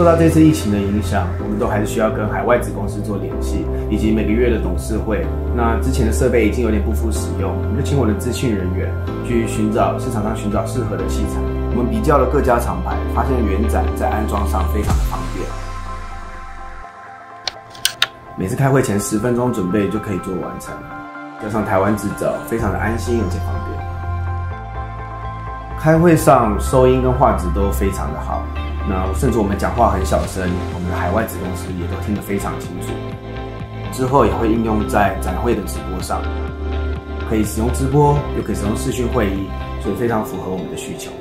受到这次疫情的影响，我们都还是需要跟海外子公司做联系，以及每个月的董事会。那之前的设备已经有点不敷使用，我们就请我的资讯人员去市场上寻找适合的器材。我们比较了各家厂牌，发现原展在安装上非常的方便。每次开会前10分钟准备就可以做完成，加上台湾制造，非常的安心而且方便。开会上收音跟画质都非常的好，那甚至我们讲话很小声，我们的海外子公司也都听得非常清楚。之后也会应用在展会的直播上，可以使用直播，又可以使用视讯会议，所以非常符合我们的需求。